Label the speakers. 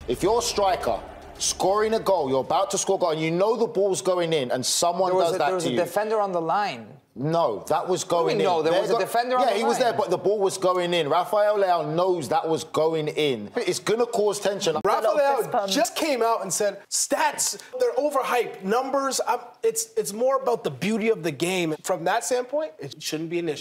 Speaker 1: If you're a striker scoring a goal, you're about to score a goal, and you know the ball's going in, and someone does that to you.
Speaker 2: There was a defender on the line.
Speaker 1: No, that was going in.
Speaker 2: No, there was a defender on the line.
Speaker 1: Yeah, he was there, but the ball was going in. Rafael Leão knows that was going in. It's going to cause tension.
Speaker 3: Rafael Leão just came out and said, stats, they're overhyped. Numbers, it's more about the beauty of the game. From that standpoint, it shouldn't be an issue.